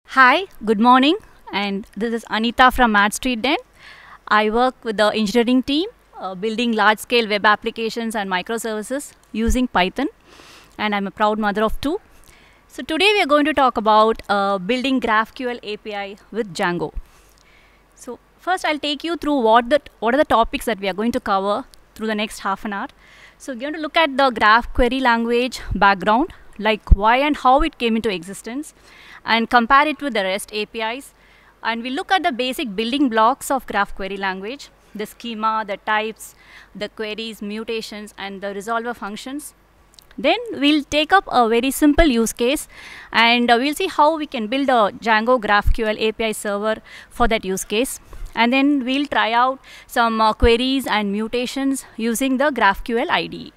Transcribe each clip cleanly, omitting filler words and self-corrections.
Hi, good morning, and this is Anitha from Mad Street Den. I work with the engineering team building large-scale web applications and microservices using Python, and I'm a proud mother of two. So today we are going to talk about building GraphQL API with Django. So first I'll take you through what are the topics that we are going to cover through the next half an hour. So we're going to look at the graph query language background, like why and how it came into existence, and compare it with the REST APIs. And we look at the basic building blocks of graph query language, the schema, the types, the queries, mutations, and the resolver functions. Then we'll take up a very simple use case, and we'll see how we can build a Django GraphQL API server for that use case. And then we'll try out some queries and mutations using the GraphQL IDE.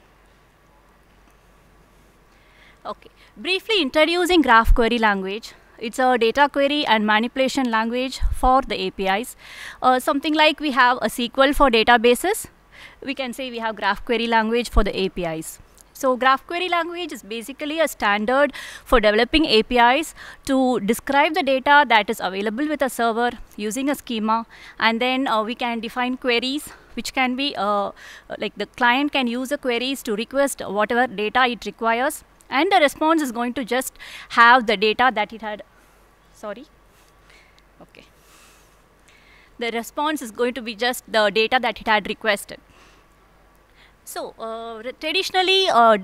Okay, briefly introducing graph query language. It's a data query and manipulation language for the APIs. Something like we have a SQL for databases. We can say we have graph query language for the APIs. So graph query language is basically a standard for developing APIs to describe the data that is available with a server using a schema, and then we can define queries, which can be like the client can use the queries to request whatever data it requires, and the response is going to just have the data that it had. The response is going to be just the data that it had requested. So traditionally, app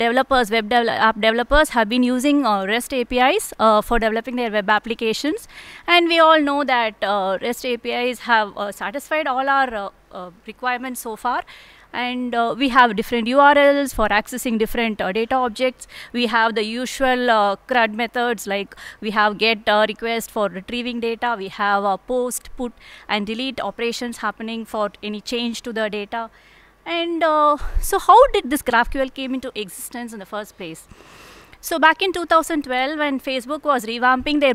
developers have been using REST APIs for developing their web applications, and we all know that REST APIs have satisfied all our requirements so far. And we have different URLs for accessing different data objects. We have the usual CRUD methods, like we have get request for retrieving data. We have post, put, and delete operations happening for any change to the data. And so how did this GraphQL came into existence in the first place? So back in 2012, when Facebook was revamping their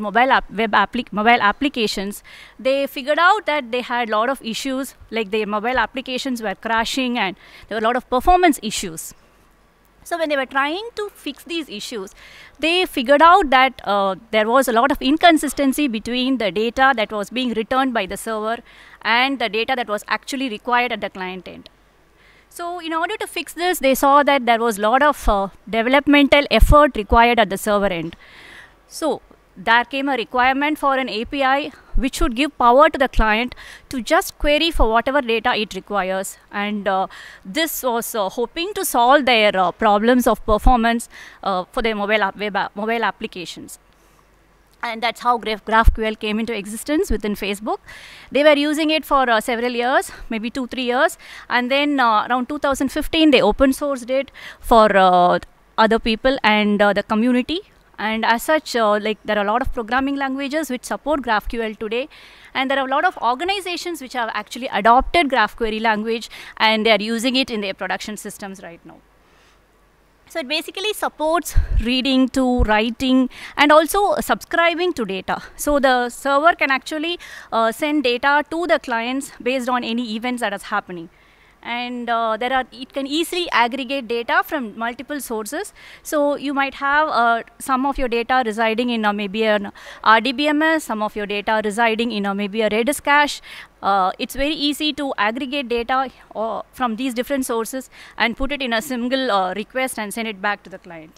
mobile applications, they figured out that they had a lot of issues, like their mobile applications were crashing and there were a lot of performance issues. So when they were trying to fix these issues, they figured out that there was a lot of inconsistency between the data that was being returned by the server and the data that was actually required at the client end. So in order to fix this, they saw that there was a lot of developmental effort required at the server end. So there came a requirement for an API which should give power to the client to just query for whatever data it requires. And this was hoping to solve their problems of performance for their mobile applications. And that's how GraphQL came into existence within Facebook. They were using it for several years, maybe 2-3 years. And then around 2015, they open sourced it for other people and the community. And as such, like there are a lot of programming languages which support GraphQL today. And there are a lot of organizations which have actually adopted graph query language, and they are using it in their production systems right now. So it basically supports reading to writing and also subscribing to data. So the server can actually send data to the clients based on any events that is happening. And it can easily aggregate data from multiple sources. So you might have some of your data residing in maybe an RDBMS, some of your data residing in maybe a Redis cache. It's very easy to aggregate data from these different sources and put it in a single request and send it back to the client.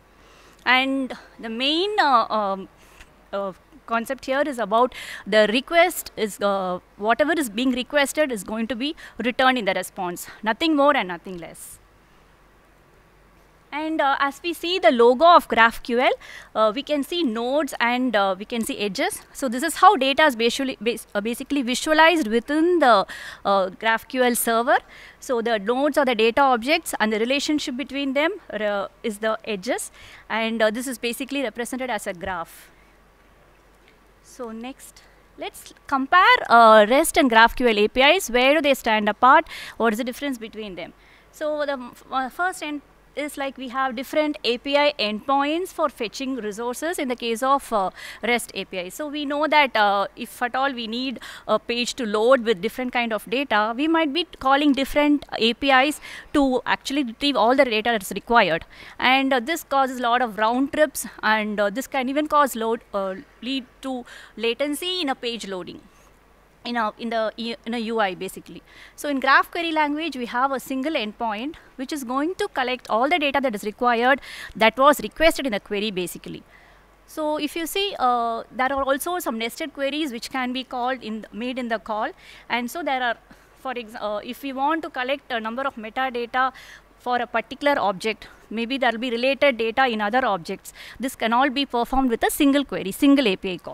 And the main concept here is about the request is whatever is being requested is going to be returned in the response, nothing more and nothing less. And as we see the logo of GraphQL, we can see nodes and we can see edges. So this is how data is basically visualized within the GraphQL server. So the nodes are the data objects, and the relationship between them is the edges. And this is basically represented as a graph. So next, let's compare REST and GraphQL APIs. Where do they stand apart? What is the difference between them? So the first is like we have different API endpoints for fetching resources in the case of REST API. So we know that if at all we need a page to load with different kind of data, we might be calling different APIs to actually retrieve all the data that's required. And this causes a lot of round trips, and this can even cause lead to latency in a page loading. In a UI basically. So in GraphQL language, we have a single endpoint which is going to collect all the data that is required, that was requested in the query basically. So if you see, there are also some nested queries which can be made in the call. And so there are, for example, if we want to collect a number of metadata for a particular object, maybe there will be related data in other objects. This can all be performed with a single query, single API call.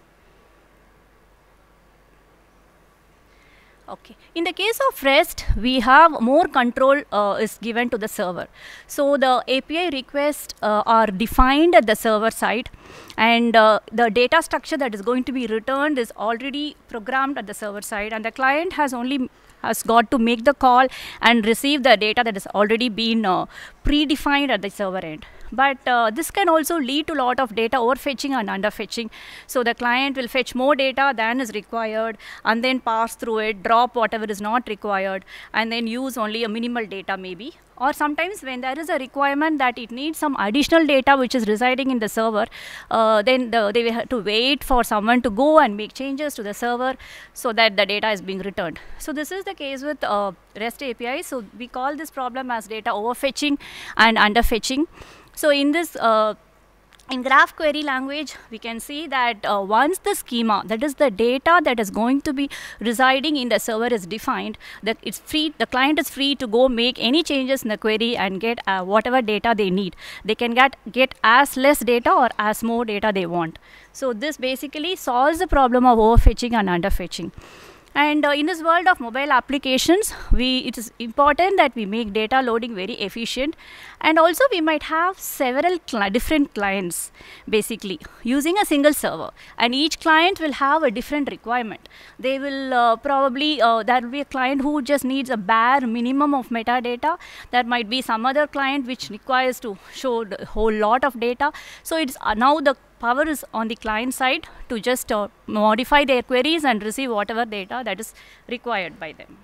Okay. In the case of REST, we have more control is given to the server. So the API requests are defined at the server side, and the data structure that is going to be returned is already programmed at the server side, and the client has got to make the call and receive the data that has already been predefined at the server end. But this can also lead to a lot of data overfetching and underfetching. So the client will fetch more data than is required, and then pass through it, drop whatever is not required, and then use only a minimal data maybe. Or sometimes when there is a requirement that it needs some additional data which is residing in the server, then they will have to wait for someone to go and make changes to the server so that the data is being returned. So this is the case with REST API. So we call this problem as data overfetching and underfetching. So in this, in GraphQL language, we can see that once the schema, that is the data that is going to be residing in the server, is defined, that it's free, the client is free to go make any changes in the query and get whatever data they need. They can get as less data or as more data they want. So this basically solves the problem of overfetching and underfetching. And in this world of mobile applications, it is important that we make data loading very efficient. And also we might have several different clients basically using a single server. And each client will have a different requirement. They will probably, there will be a client who just needs a bare minimum of metadata. There might be some other client which requires to show a whole lot of data. So it's now the power is on the client side to just modify their queries and receive whatever data that is required by them.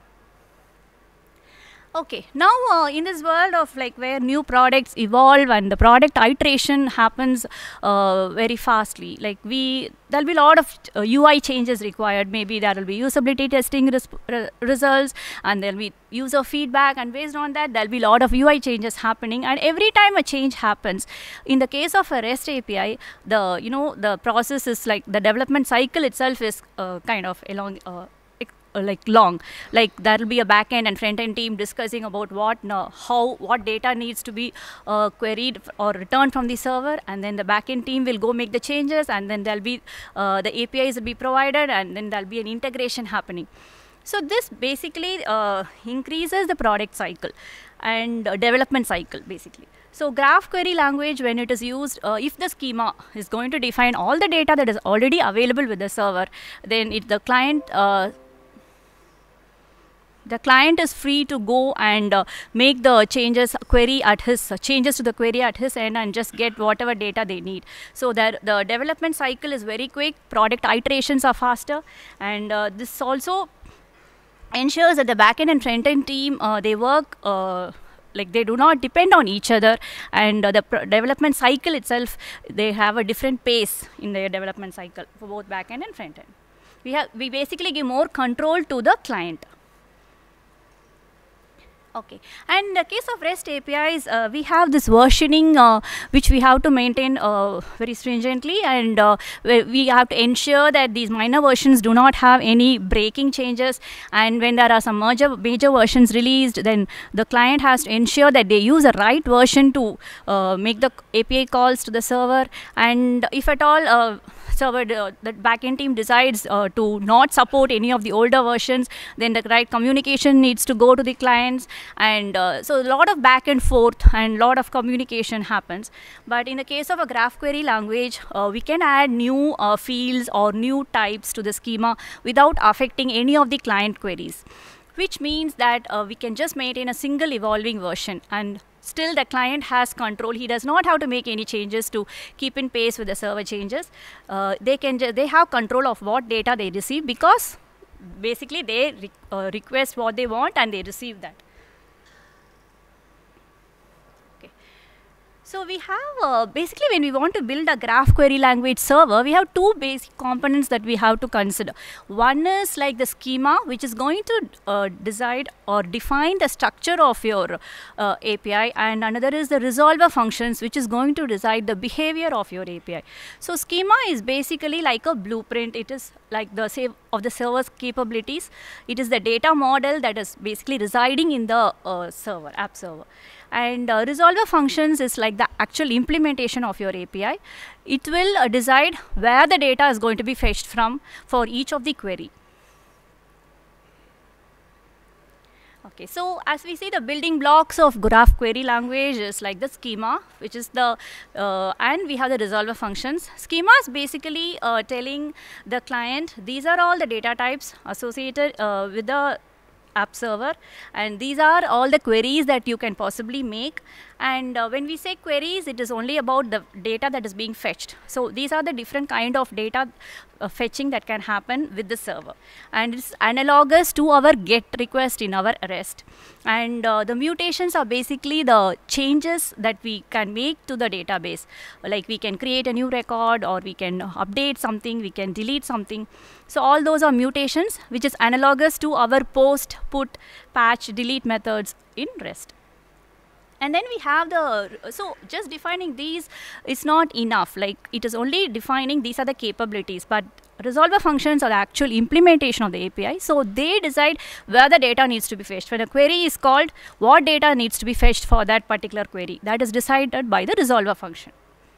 Okay, now in this world of like where new products evolve and the product iteration happens very fastly, like there'll be a lot of UI changes required. Maybe there will be usability testing results, and there'll be user feedback, and based on that there'll be a lot of UI changes happening. And every time a change happens, in the case of a REST API, the process is like the development cycle itself is kind of long. Like there will be a back-end and front-end team discussing about what data needs to be queried or returned from the server, and then the back-end team will go make the changes, and then there'll be the APIs will be provided, and then there'll be an integration happening. So this basically increases the product cycle and development cycle basically. So GraphQL language, when it is used, if the schema is going to define all the data that is already available with the server, then the client is free to go and make the changes to the query at his end and just get whatever data they need. So that the development cycle is very quick, product iterations are faster, and this also ensures that the backend and front-end team, they work like they do not depend on each other, and the development cycle itself, they have a different pace in their development cycle for both backend and front-end. We basically give more control to the client. Okay, and in the case of REST APIs, we have this versioning which we have to maintain very stringently, and we have to ensure that these minor versions do not have any breaking changes. And when there are some major versions released, then the client has to ensure that they use the right version to make the API calls to the server. And if at all the backend team decides to not support any of the older versions, then the right communication needs to go to the clients, and so a lot of back and forth and a lot of communication happens. But in the case of a GraphQL language, we can add new fields or new types to the schema without affecting any of the client queries, which means that we can just maintain a single evolving version. And still the client has control. He does not have to make any changes to keep in pace with the server changes. They have control of what data they receive, because basically they request what they want and they receive that. So we have, basically when we want to build a graph query language server, we have two basic components that we have to consider. One is like the schema, which is going to decide or define the structure of your API, and another is the resolver functions, which is going to decide the behavior of your API. So schema is basically like a blueprint. It is like the of the server's capabilities. It is the data model that is basically residing in the server, app server. And resolver functions is like the actual implementation of your API. It will decide where the data is going to be fetched from for each of the query. Okay, so as we see, the building blocks of graph query language is like the schema, which is the, and we have the resolver functions. Schema is basically telling the client, these are all the data types associated with the app server, and these are all the queries that you can possibly make. And when we say queries, it is only about the data that is being fetched. So these are the different kind of data fetching that can happen with the server, and it's analogous to our GET request in our REST. And the mutations are basically the changes that we can make to the database. Like we can create a new record, or we can update something, we can delete something. So all those are mutations, which is analogous to our post, put, patch, delete methods in REST. And then we have the, so just defining these is not enough. Like it is only defining these are the capabilities, but resolver functions are the actual implementation of the API. So they decide where the data needs to be fetched. When a query is called, what data needs to be fetched for that particular query. That is decided by the resolver function.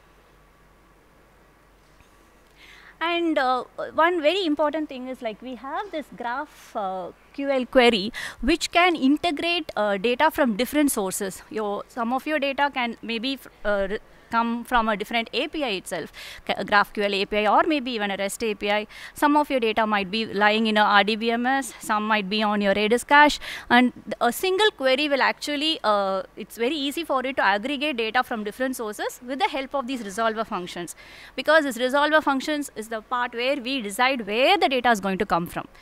And one very important thing is, like, we have this GraphQL query which can integrate data from different sources. Some of your data can maybe come from a different API itself, a GraphQL API, or maybe even a REST API. Some of your data might be lying in a RDBMS, some might be on your Redis cache, and a single query will actually, it's very easy for it to aggregate data from different sources with the help of these resolver functions, because this resolver functions is the part where we decide where the data is going to come from.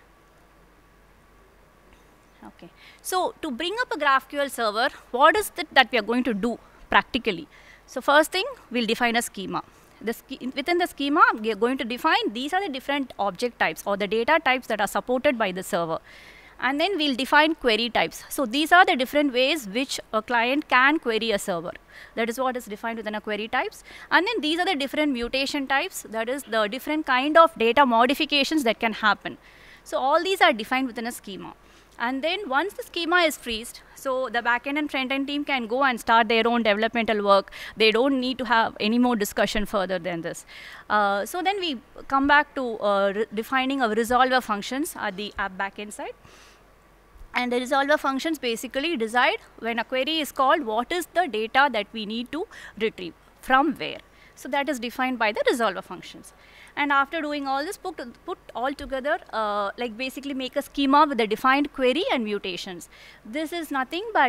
Okay, so to bring up a GraphQL server, what is it that we are going to do practically? So first thing, we'll define a schema. Within the schema, we are going to define these are the different object types or the data types that are supported by the server. And then we'll define query types. So these are the different ways which a client can query a server. That is what is defined within a query types. And then these are the different mutation types. That is the different kind of data modifications that can happen. So all these are defined within a schema. And then once the schema is freezed, so the backend and front-end team can go and start their own developmental work. They don't need to have any more discussion further than this. So then we come back to defining our resolver functions at the app backend side. And the resolver functions basically decide when a query is called, what is the data that we need to retrieve, from where. So that is defined by the resolver functions. And after doing all this, put all together, like basically make a schema with the defined query and mutations. This is nothing but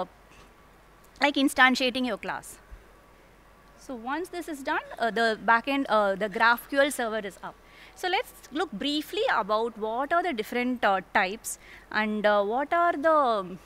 like instantiating your class. So once this is done, the backend, the GraphQL server is up. So let's look briefly about what are the different types and what are the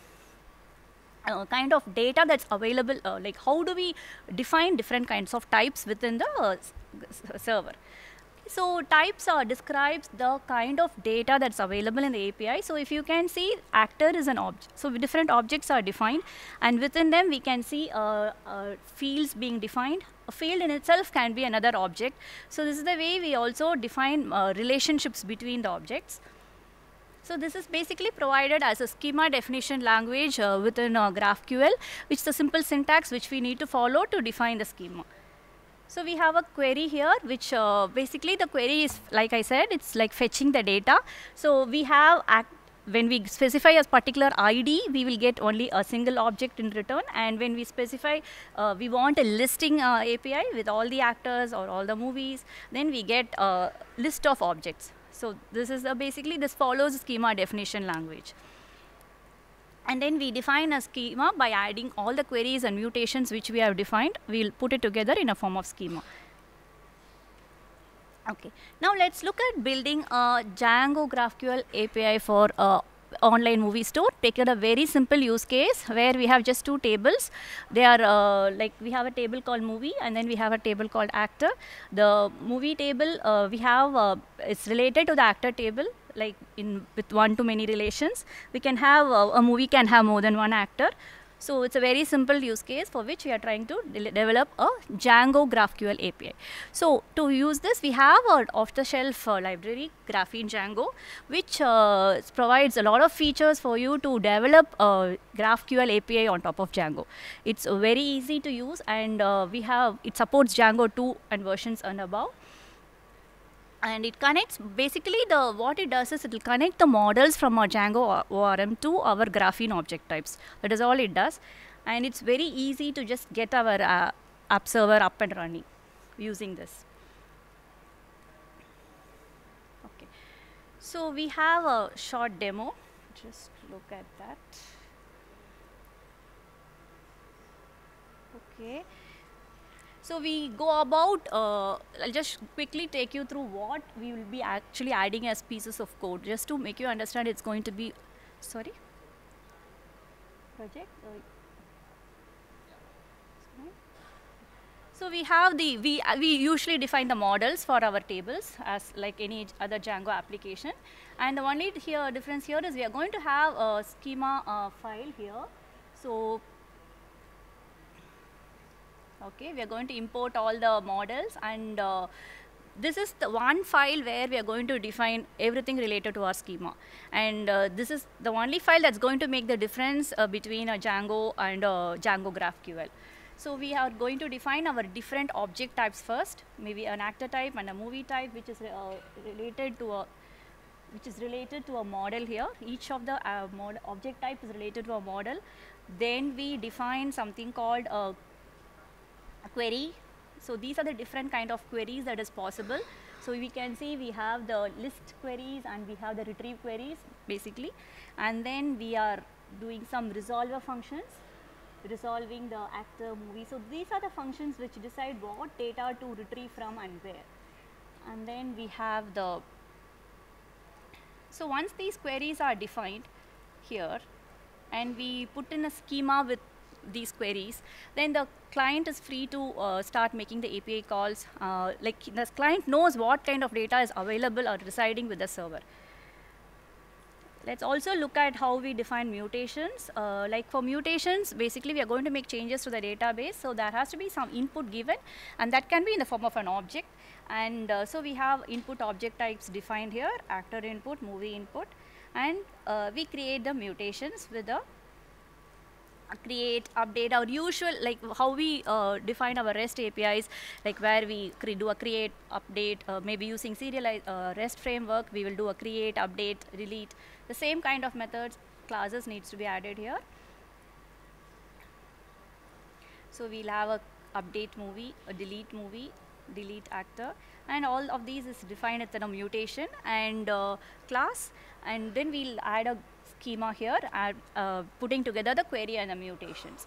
kind of data that's available, like how do we define different kinds of types within the server. So types describes the kind of data that's available in the API. So if you can see, actor is an object. So different objects are defined, and within them we can see fields being defined. A field in itself can be another object. So this is the way we also define relationships between the objects. So this is basically provided as a schema definition language within GraphQL, which is a simple syntax which we need to follow to define the schema. So we have a query here, which basically the query is, like I said, it's like fetching the data. So we have, when we specify a particular ID, we will get only a single object in return. And when we specify, we want a listing API with all the actors or all the movies, then we get a list of objects. So this is basically, this follows the schema definition language. And then we define a schema by adding all the queries and mutations which we have defined. We'll put it together in a form of schema. Okay, now let's look at building a Django GraphQL API for online movie store. Take it a very simple use case where we have just two tables. They are like we have a table called movie, and then we have a table called actor. The movie table we have it's related to the actor table, like in with one-to-many relations. We can have a movie can have more than one actor. So it's a very simple use case for which we are trying to develop a Django GraphQL API. So to use this, we have an off-the-shelf library, Graphene Django, which provides a lot of features for you to develop a GraphQL API on top of Django. It's very easy to use, and it supports Django 2 and versions and above. And it connects, basically what it does is it will connect the models from our Django ORM to our Graphene object types. That is all it does. And it's very easy to just get our app server up and running using this. Okay. So we have a short demo. Just look at that. Okay. So we go about, I'll just quickly take you through what we will be actually adding as pieces of code, just to make you understand it's going to be, sorry, project. So we have we usually define the models for our tables as like any other Django application. And the only difference here is we are going to have a schema file here. So okay, we are going to import all the models, and this is the one file where we are going to define everything related to our schema. And this is the only file that's going to make the difference between a Django and Django GraphQL. So we are going to define our different object types first, maybe an actor type and a movie type, which is related to a model here. Each of the object type is related to a model. Then we define something called a query. So these are the different kind of queries that is possible. So we can see we have the list queries and we have the retrieve queries basically, and then we are doing some resolver functions, resolving the actor, movie. So these are the functions which decide what data to retrieve from and where. And then we have so once these queries are defined here and we put in a schema with these queries, then the client is free to start making the API calls. Like the client knows what kind of data is available or residing with the server. Let's also look at how we define mutations. Like for mutations, basically we are going to make changes to the database. So there has to be some input given, and that can be in the form of an object. And so we have input object types defined here, actor input, movie input, and we create the mutations with the create, update, our usual, like how we define our REST APIs, like where we do a create, update, maybe using serialized REST framework, we will do a create, update, delete. The same kind of methods, classes needs to be added here. So we'll have a update movie, a delete actor, and all of these is defined as a mutation and class, and then we'll add a schema here, putting together the query and the mutations.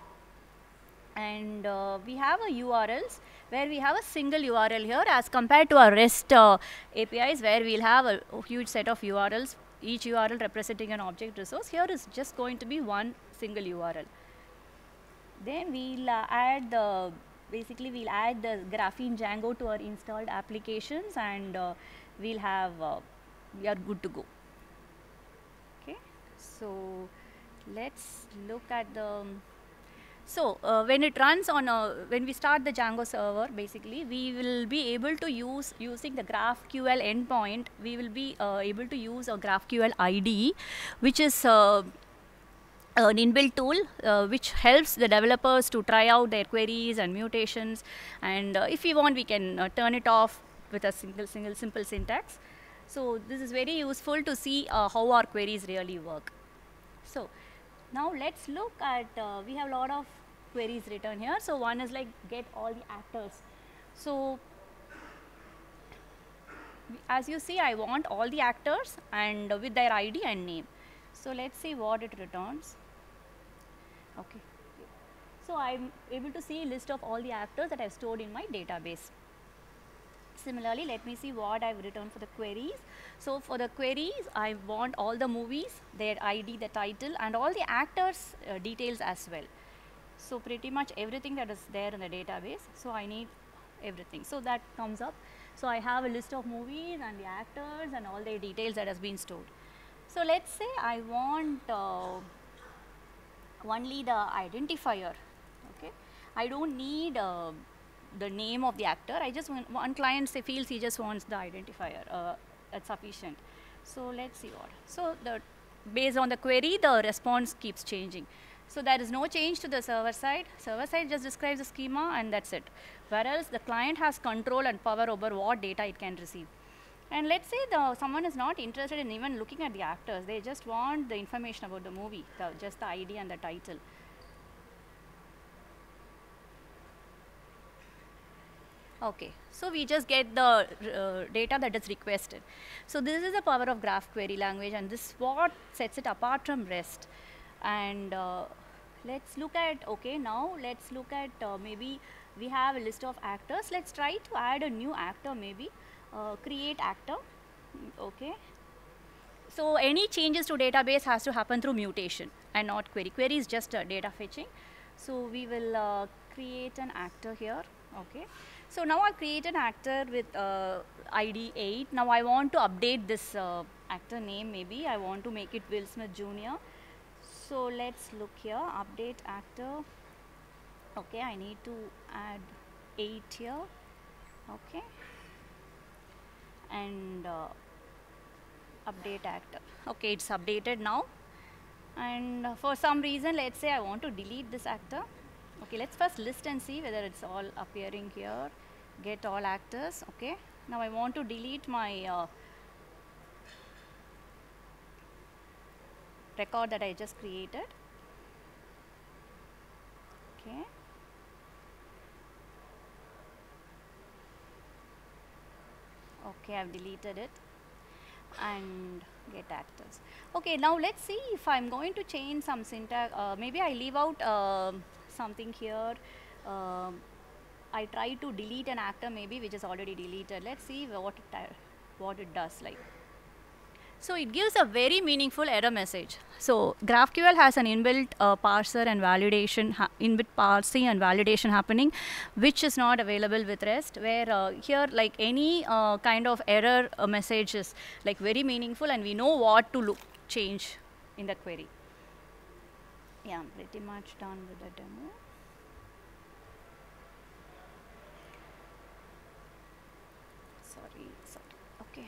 And we have a URLs where we have a single URL here as compared to our REST APIs where we'll have a huge set of URLs, each URL representing an object resource. Here is just going to be one single URL. Then we'll add basically we'll add the Graphene Django to our installed applications, and we'll have we are good to go. Okay, so let's look at the when it runs on when we start the Django server, basically we will be able to using the GraphQL endpoint, we will be able to use a GraphQL IDE, which is an inbuilt tool which helps the developers to try out their queries and mutations, and if we want we can turn it off with a simple syntax. So this is very useful to see how our queries really work. So now let's look at, we have a lot of queries written here. So one is like get all the actors. So as you see, I want all the actors and with their ID and name. So let's see what it returns. Okay. So I'm able to see a list of all the actors that I've stored in my database. Similarly, let me see what I've written for the queries. So for the queries, I want all the movies, their ID, the title, and all the actors' details as well. So pretty much everything that is there in the database. So I need everything. So that comes up. So I have a list of movies and the actors and all their details that has been stored. So let's say I want only the identifier. Okay, I don't need the name of the actor. I just want, one client feels he just wants the identifier. That's sufficient. So let's see what. So based on the query, the response keeps changing. So there is no change to the server side. Server side just describes the schema and that's it. Whereas the client has control and power over what data it can receive. And let's say someone is not interested in even looking at the actors. They just want the information about the movie, just the ID and the title. Okay, so we just get the data that is requested. So this is the power of graph query language, and this is what sets it apart from REST. And let's look at, okay, now let's look at maybe we have a list of actors. Let's try to add a new actor, maybe create actor. Okay, so any changes to database has to happen through mutation and not query. Query is just data fetching. So we will create an actor here. Okay, so now I create an actor with ID 8. Now I want to update this actor name. Maybe I want to make it Will Smith Jr. So let's look here, update actor. Okay, I need to add 8 here. Okay, and update actor. Okay, it's updated now. And for some reason, let's say I want to delete this actor. Okay, let's first list and see whether it's all appearing here. Get all actors. Okay, now I want to delete my record that I just created. Okay, okay, I've deleted it and get actors. Okay, now let's see if I'm going to change some syntax. Maybe I leave out something here. I try to delete an actor maybe which is already deleted. Let's see what it does like. So it gives a very meaningful error message. So GraphQL has an inbuilt parser and validation, inbuilt parsing and validation happening, which is not available with REST, where here like any kind of error message is like very meaningful and we know what to change in the query. Yeah, I'm pretty much done with the demo. Sorry. Okay.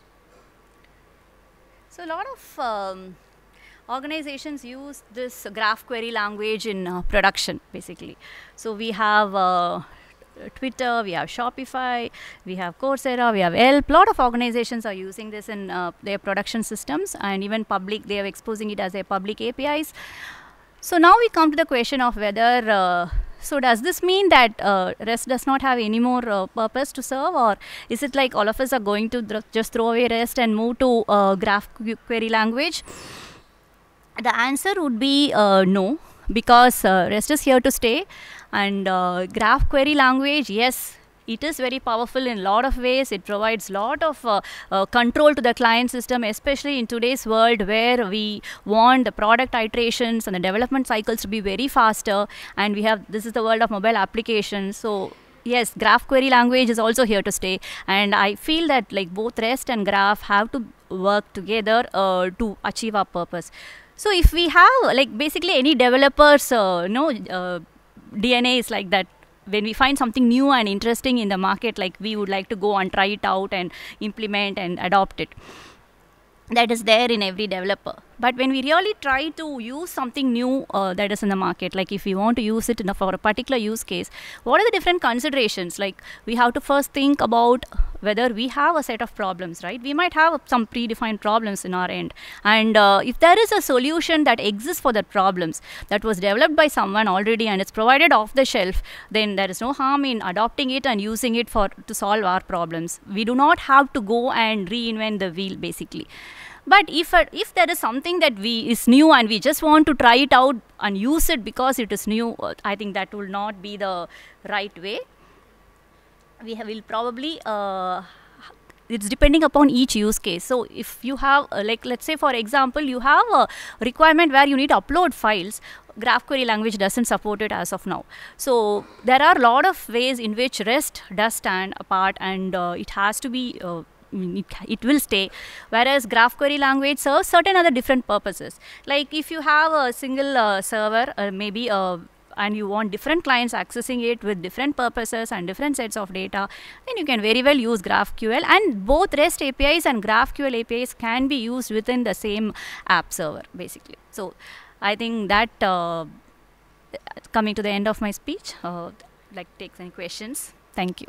So a lot of organizations use this graph query language in production, basically. So we have Twitter, we have Shopify, we have Coursera, we have Yelp. A lot of organizations are using this in their production systems, and even public, they are exposing it as their public APIs. So now we come to the question of whether, so does this mean that REST does not have any more purpose to serve, or is it like all of us are going to just throw away REST and move to graph query language? The answer would be no, because REST is here to stay, and graph query language, yes, it is very powerful in a lot of ways. It provides a lot of control to the client system, especially in today's world where we want the product iterations and the development cycles to be very faster, and we have, this is the world of mobile applications. So yes, graph query language is also here to stay, and I feel that like both REST and graph have to work together to achieve our purpose. So if we have like basically any developers DNA is like that. When we find something new and interesting in the market, like we would like to go and try it out and implement and adopt it. That is there in every developer. But when we really try to use something new that is in the market, like if we want to use it for a particular use case, what are the different considerations? Like we have to first think about whether we have a set of problems, right? We might have some predefined problems in our end. And if there is a solution that exists for that problems that was developed by someone already and it's provided off the shelf, then there is no harm in adopting it and using it to solve our problems. We do not have to go and reinvent the wheel, basically. But if there is something that is new and we just want to try it out and use it because it is new, I think that will not be the right way. We will probably it's depending upon each use case. So if you have like, let's say for example, you have a requirement where you need to upload files, GraphQL language doesn't support it as of now. So there are a lot of ways in which REST does stand apart, and it has to be it will stay, whereas GraphQL language serves certain other different purposes. Like if you have a single server, maybe and you want different clients accessing it with different purposes and different sets of data, then you can very well use GraphQL, and both REST APIs and GraphQL APIs can be used within the same app server basically. So I think that coming to the end of my speech, like take any questions. Thank you.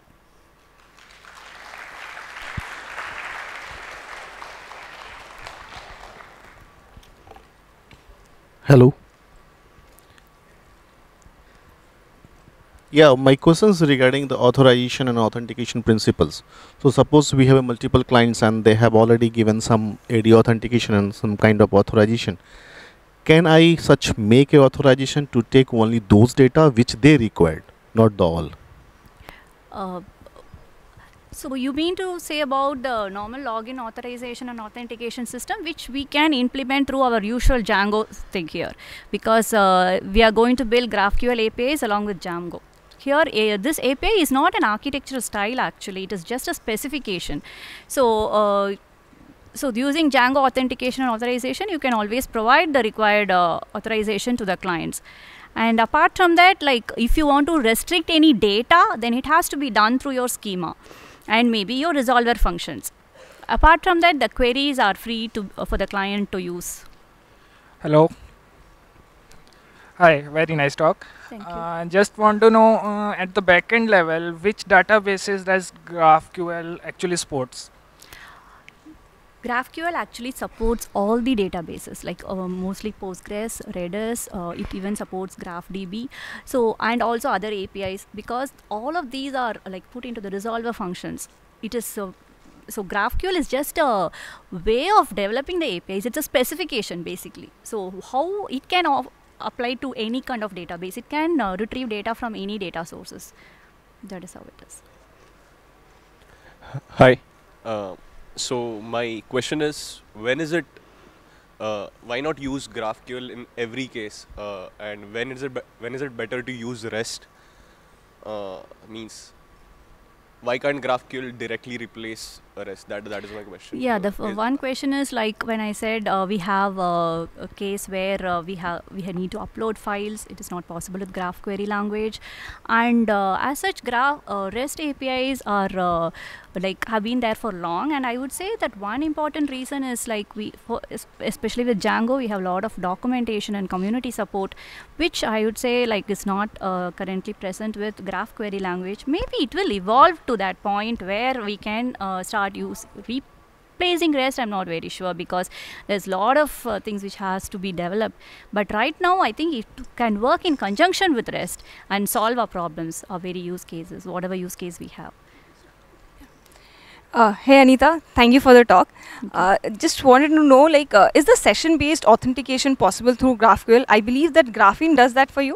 Hello. Yeah, my question is regarding the authorization and authentication principles. So suppose we have multiple clients and they have already given some AD authentication and some kind of authorization. Can I such make a authorization to take only those data which they required, not the all? So you mean to say about the normal login authorization and authentication system, which we can implement through our usual Django thing here, because we are going to build GraphQL APIs along with Django. Here, this API is not an architecture style actually, it is just a specification. So, so using Django authentication and authorization, you can always provide the required authorization to the clients. And apart from that, like if you want to restrict any data, then it has to be done through your schema and maybe your resolver functions. Apart from that, the queries are free to for the client to use. Hello. Hi, very nice talk. Thank you. Just want to know at the backend level, which databases does GraphQL actually supports? GraphQL actually supports all the databases, like mostly Postgres, Redis, it even supports GraphDB, so, and also other APIs, because all of these are like put into the resolver functions. It is so GraphQL is just a way of developing the APIs. It's a specification basically. So how it can apply to any kind of database. It can retrieve data from any data sources. That is how it is. Hi. So my question is, when is it, why not use GraphQL in every case, and when is it better to use REST? Means, why can't GraphQL directly replace REST? That is my question. Yeah, the one question is like when I said we have a case where we need to upload files. It is not possible with GraphQL language, and as such, REST APIs are like have been there for long. And I would say that one important reason is like especially with Django, we have a lot of documentation and community support, which I would say like is not currently present with GraphQL language. Maybe it will evolve to that point where we can start replacing REST. I'm not very sure, because there's a lot of things which has to be developed. But right now, I think it can work in conjunction with REST and solve our problems, our very use cases, whatever use case we have. Hey Anitha, thank you for the talk. Just wanted to know, like, is the session-based authentication possible through GraphQL? I believe that Graphene does that for you.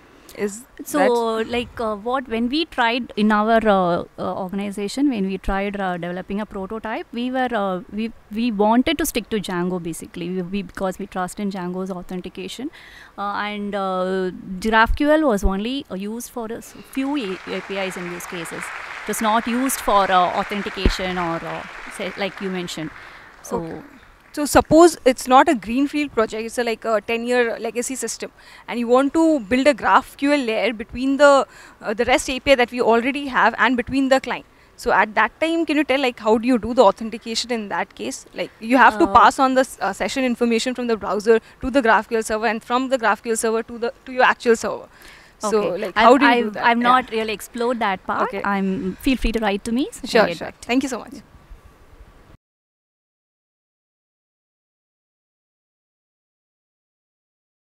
When we tried in our organization, when we tried developing a prototype, we wanted to stick to Django basically, because we trust in Django's authentication, and GraphQL was only used for a few APIs in use cases. It was not used for authentication or like you mentioned. So. Okay. So suppose it's not a greenfield project, it's like a 10-year legacy system, and you want to build a GraphQL layer between the REST API that we already have and between the client. So at that time, can you tell like how do you do the authentication in that case? Like you have to pass on the session information from the browser to the GraphQL server, and from the GraphQL server to your actual server. Okay. So like how do you do that? I've not really explored that part. Okay. Feel free to write to me. So sure. Thank you so much.